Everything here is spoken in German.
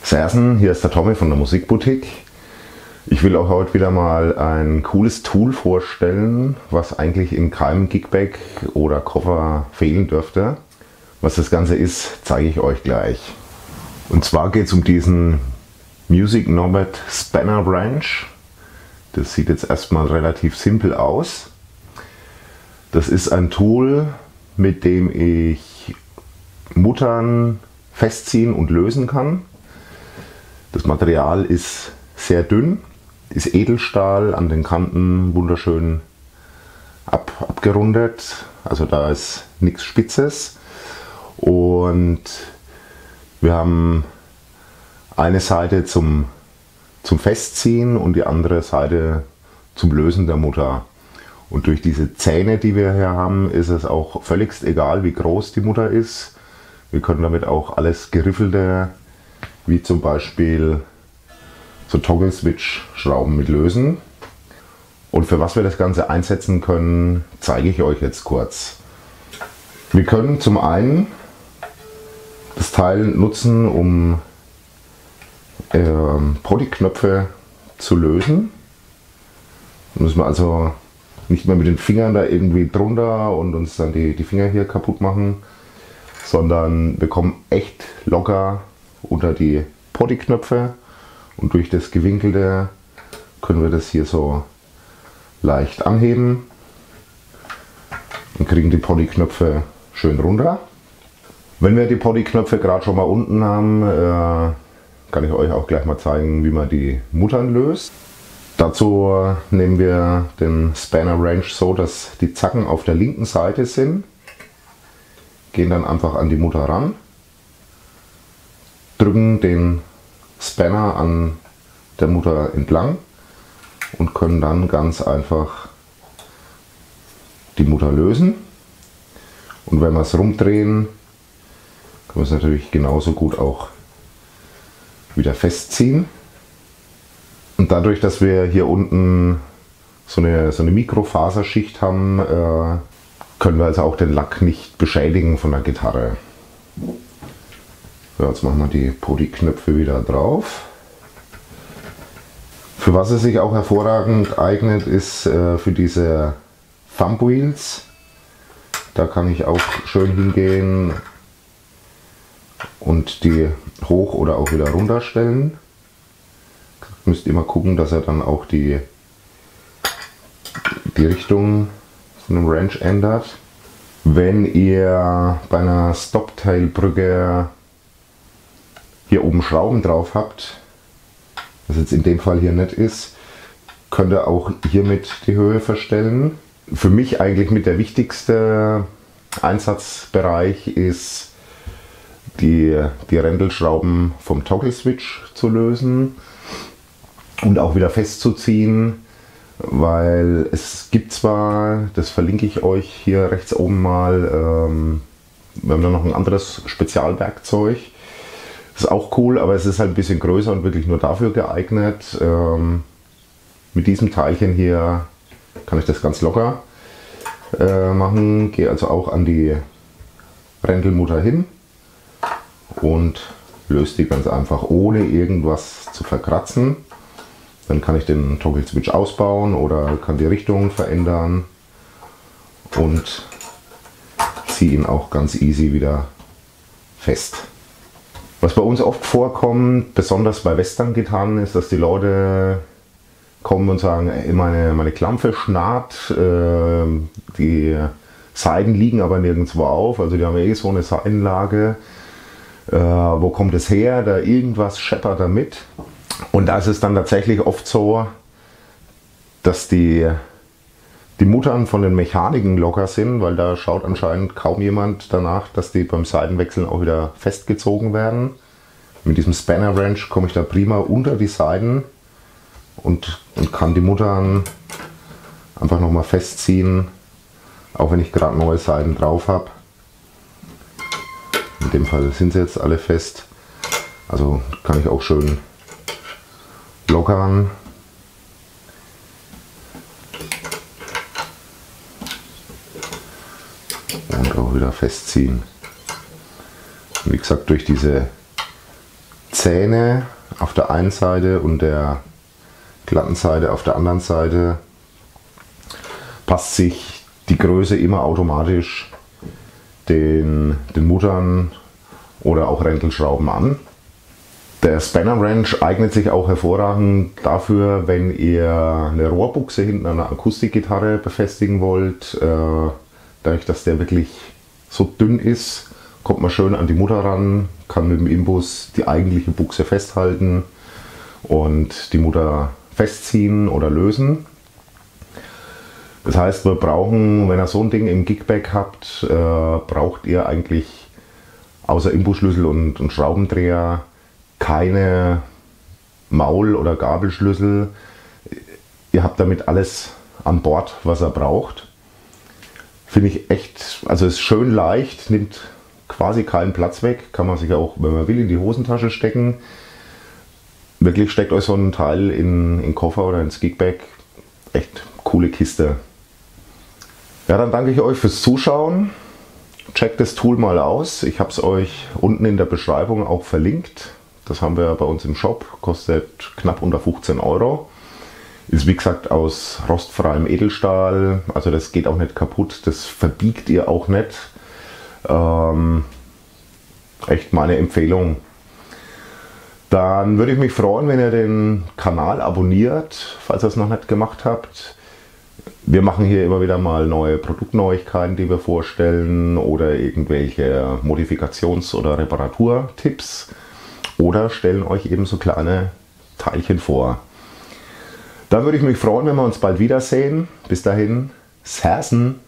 Sersen, hier ist der Tommy von der Musikboutique. Ich will auch heute wieder mal ein cooles Tool vorstellen, was eigentlich in keinem Gigbag oder Koffer fehlen dürfte. Was das Ganze ist, zeige ich euch gleich. Und zwar geht es um diesen Music Nomad Spanner Wrench. Das sieht jetzt erstmal relativ simpel aus. Das ist ein Tool, mit dem ich Muttern festziehen und lösen kann. Das Material ist sehr dünn, ist Edelstahl, an den Kanten wunderschön abgerundet, also da ist nichts Spitzes. Und wir haben eine Seite zum Festziehen und die andere Seite zum Lösen der Mutter. Und durch diese Zähne, die wir hier haben, ist es auch völlig egal, wie groß die Mutter ist. Wir können damit auch alles Geriffelte, wie zum Beispiel so Toggle-Switch-Schrauben mit lösen. Und für was wir das Ganze einsetzen können, zeige ich euch jetzt kurz. Wir können zum einen das Teil nutzen, um Bodyknöpfe zu lösen. Da müssen wir also nicht mehr mit den Fingern da irgendwie drunter und uns dann die Finger hier kaputt machen, sondern wir kommen echt locker unter die Bodyknöpfe und durch das Gewinkelte können wir das hier so leicht anheben und kriegen die Bodyknöpfe schön runter. Wenn wir die Bodyknöpfe gerade schon mal unten haben, kann ich euch auch gleich mal zeigen, wie man die Muttern löst. Dazu nehmen wir den Spanner Wrench so, dass die Zacken auf der linken Seite sind, gehen dann einfach an die Mutter ran, drücken den Spanner an der Mutter entlang und können dann ganz einfach die Mutter lösen. Und wenn wir es rumdrehen, können wir es natürlich genauso gut auch wieder festziehen. Und dadurch, dass wir hier unten so eine Mikrofaserschicht haben, können wir also auch den Lack nicht beschädigen von der Gitarre. So, jetzt machen wir die Bodyknöpfe wieder drauf. Für was es sich auch hervorragend eignet, ist für diese Thumb Wheels. Da kann ich auch schön hingehen und die hoch oder auch wieder runter stellen. Müsst ihr mal gucken, dass er dann auch die Richtung von dem Wrench ändert. Wenn ihr bei einer Stoptail-Brücke hier oben Schrauben drauf habt, was jetzt in dem Fall hier nicht ist, könnt ihr auch hiermit die Höhe verstellen. Für mich eigentlich mit der wichtigste Einsatzbereich ist die Rändelschrauben vom Toggle Switch zu lösen und auch wieder festzuziehen, weil es gibt zwar, das verlinke ich euch hier rechts oben mal, wir haben da noch ein anderes Spezialwerkzeug, das ist auch cool, aber es ist halt ein bisschen größer und wirklich nur dafür geeignet. Mit diesem Teilchen hier kann ich das ganz locker machen, gehe also auch an die Rändelmutter hin und löse die ganz einfach, ohne irgendwas zu verkratzen. Dann kann ich den Toggle Switch ausbauen oder kann die Richtung verändern und ziehe ihn auch ganz easy wieder fest. Was bei uns oft vorkommt, besonders bei Western-Gitarren, ist, dass die Leute kommen und sagen, ey, meine Klampfe schnarrt, die Saiten liegen aber nirgendwo auf, also die haben eh so eine Saitenlage. Wo kommt es her? Da irgendwas scheppert damit. Und da ist es dann tatsächlich oft so, dass die Muttern von den Mechaniken locker sind, weil da schaut anscheinend kaum jemand danach, dass die beim Saitenwechseln auch wieder festgezogen werden. Mit diesem Spanner Wrench komme ich da prima unter die Saiten und kann die Muttern einfach nochmal festziehen, auch wenn ich gerade neue Saiten drauf habe. In dem Fall sind sie jetzt alle fest, also kann ich auch schön lockern. Und auch wieder festziehen. Und wie gesagt, durch diese Zähne auf der einen Seite und der glatten Seite auf der anderen Seite passt sich die Größe immer automatisch den Muttern oder auch Räntelschrauben an. Der Spanner Wrench eignet sich auch hervorragend dafür, wenn ihr eine Rohrbuchse hinten an einer Akustikgitarre befestigen wollt. Dadurch, dass der wirklich so dünn ist, kommt man schön an die Mutter ran, kann mit dem Imbus die eigentliche Buchse festhalten und die Mutter festziehen oder lösen. Das heißt, wir brauchen, wenn ihr so ein Ding im Gigbag habt, braucht ihr eigentlich außer Imbusschlüssel und Schraubendreher keine Maul- oder Gabelschlüssel. Ihr habt damit alles an Bord, was ihr braucht. Finde ich echt, also ist schön leicht, nimmt quasi keinen Platz weg, kann man sich auch, wenn man will, in die Hosentasche stecken. Wirklich steckt euch so ein Teil in den Koffer oder ins Gigbag. Echt coole Kiste. Ja, dann danke ich euch fürs Zuschauen. Checkt das Tool mal aus. Ich habe es euch unten in der Beschreibung auch verlinkt. Das haben wir bei uns im Shop. Kostet knapp unter 15 Euro. Ist wie gesagt aus rostfreiem Edelstahl. Also das geht auch nicht kaputt. Das verbiegt ihr auch nicht. Echt meine Empfehlung. Dann würde ich mich freuen, wenn ihr den Kanal abonniert, falls ihr es noch nicht gemacht habt. Wir machen hier immer wieder mal neue Produktneuigkeiten, die wir vorstellen oder irgendwelche Modifikations- oder Reparaturtipps oder stellen euch eben so kleine Teilchen vor. Dann würde ich mich freuen, wenn wir uns bald wiedersehen. Bis dahin, Sersen!